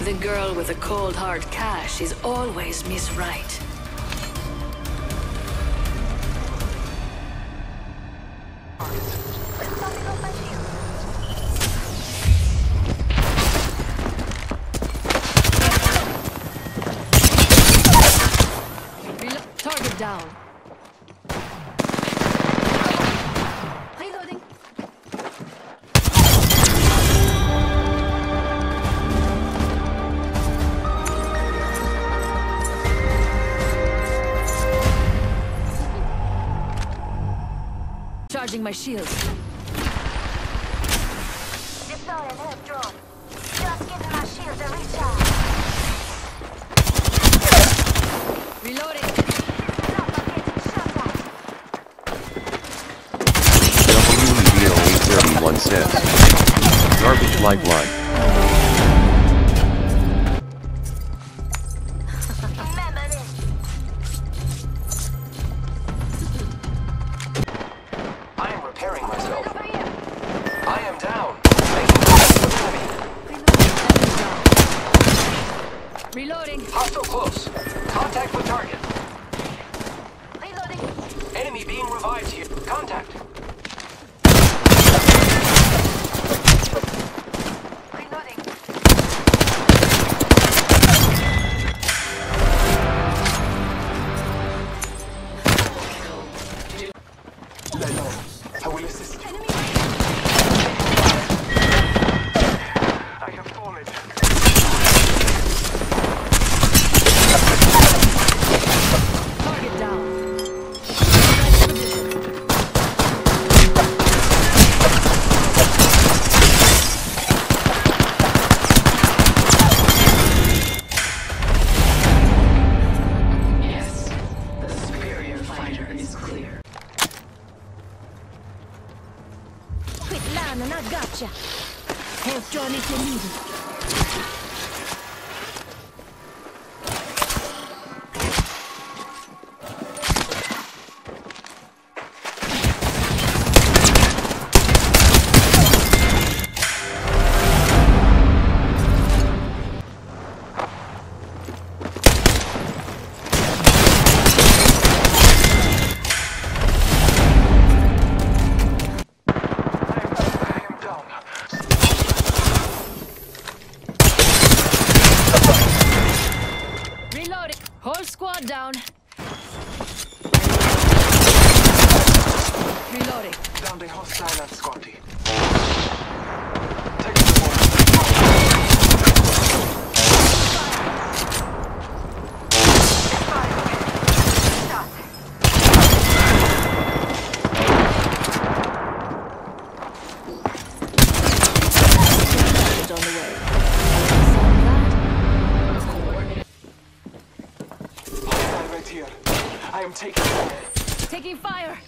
The girl with the cold hard cash is always Miss Right. Target down. Reloading. Charging my shields. Deploy an air drone. Just giving my shields a recharge. Reloading. WEO831 says, garbage lifeline. I am repairing myself. I am down. Reloading. Hostile close. Contact with target. Reloading. Enemy being revived here. Contact. Reloading. I will assist you. I have fallen. Target down. Yes, the superior fighter is clear. Quit lying and I gotcha. Help John if you need it. Reloading. Whole squad down. Reloading. Down the hostile at Scotty. On the way. Hostile right here. I am taking fire. Taking fire.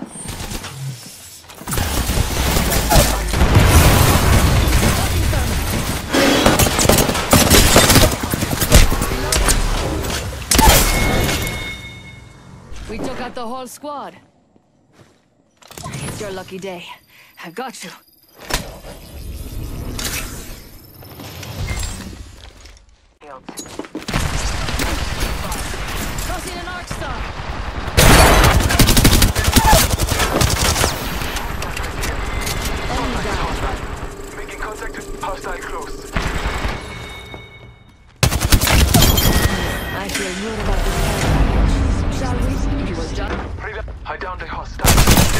We took out the whole squad. It's your lucky day. I got you. Crossing an arc star. Enemy down. Making contact with hostile close. I feel good about this package. Shall we? You will jump. I downed a hostile.